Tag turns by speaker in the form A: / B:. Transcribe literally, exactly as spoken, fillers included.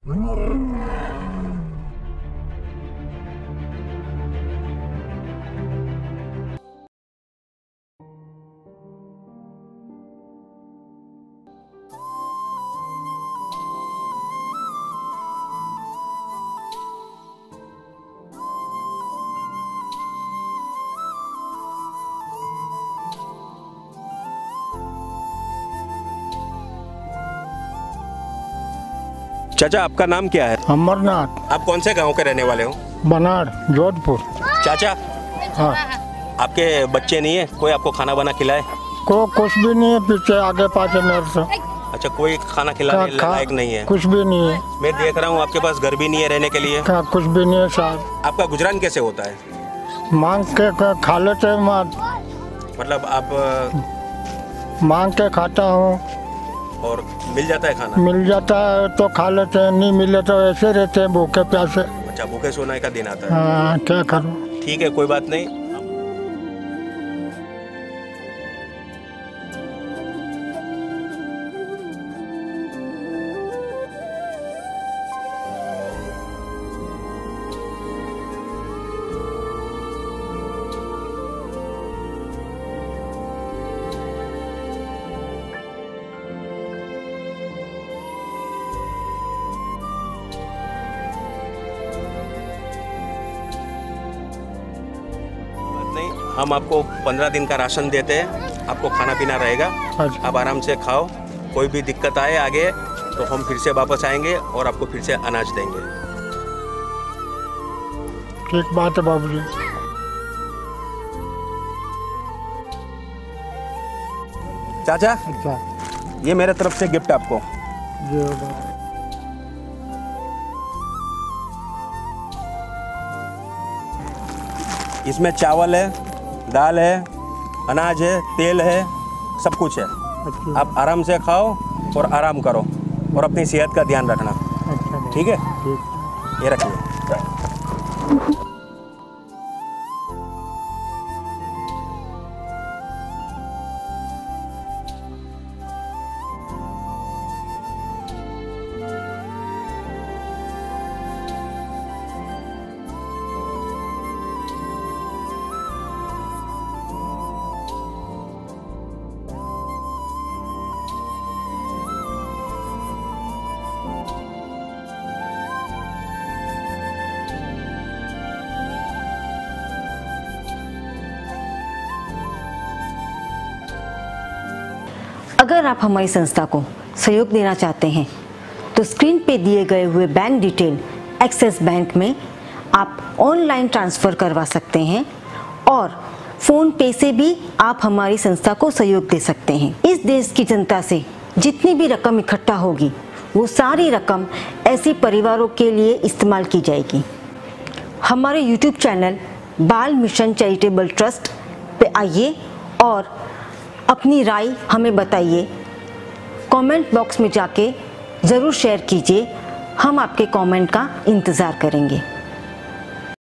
A: चाचा, आपका नाम क्या है?
B: अमरनाथ।
A: आप कौन से गांव के रहने वाले हो?
B: बनाड़, जोधपुर।
A: चाचा,
B: हाँ।
A: आपके बच्चे नहीं है? कोई आपको खाना बना खिलाए?
B: को कुछ भी नहीं है, पीछे आगे पाछे मेरे से।
A: अच्छा, कोई खाना खिलाने लायक नहीं है?
B: कुछ भी नहीं है।
A: मैं देख रहा हूँ आपके पास घर भी नहीं है रहने के लिए।
B: का, कुछ भी नहीं है साहब।
A: आपका गुजरान कैसे होता है?
B: मांग के खा लेते हैं।
A: मतलब आप
B: मांग के खाता हूँ।
A: और मिल जाता है खाना?
B: मिल जाता है तो खा लेते हैं, नहीं मिले तो ऐसे रहते हैं भूखे प्यासे।
A: अच्छा, भूखे सोने का दिन आता है।
B: हाँ, क्या करूँ।
A: ठीक है, कोई बात नहीं। हम आपको पंद्रह दिन का राशन देते हैं, आपको खाना पीना रहेगा। आप आराम से खाओ, कोई भी दिक्कत आए आगे तो हम फिर से वापस आएंगे और आपको फिर से अनाज देंगे।
B: ठीक बात है बाबूजी।
A: चाचा,
B: अच्छा,
A: ये मेरे तरफ से गिफ्ट आपको। इसमें चावल है, दाल है, अनाज है, तेल है, सब कुछ है।
B: अच्छा।
A: आप आराम से खाओ और आराम करो और अपनी सेहत का ध्यान रखना।
B: अच्छा,
A: ठीक है?
B: ठीक।
A: ये रखिए।
C: अगर आप हमारी संस्था को सहयोग देना चाहते हैं तो स्क्रीन पे दिए गए हुए बैंक डिटेल एक्सिस बैंक में आप ऑनलाइन ट्रांसफ़र करवा सकते हैं और फ़ोन पे से भी आप हमारी संस्था को सहयोग दे सकते हैं। इस देश की जनता से जितनी भी रकम इकट्ठा होगी वो सारी रकम ऐसे परिवारों के लिए इस्तेमाल की जाएगी। हमारे YouTube channel Bal mission charitable trust पे आइए और अपनी राय हमें बताइए। कमेंट बॉक्स में जाके ज़रूर शेयर कीजिए, हम आपके कमेंट का इंतज़ार करेंगे।